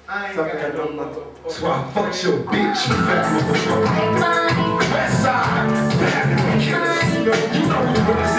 Something I don't know. So I fucked your bitch, you fat motherfucker. West side, bad killers. You know you really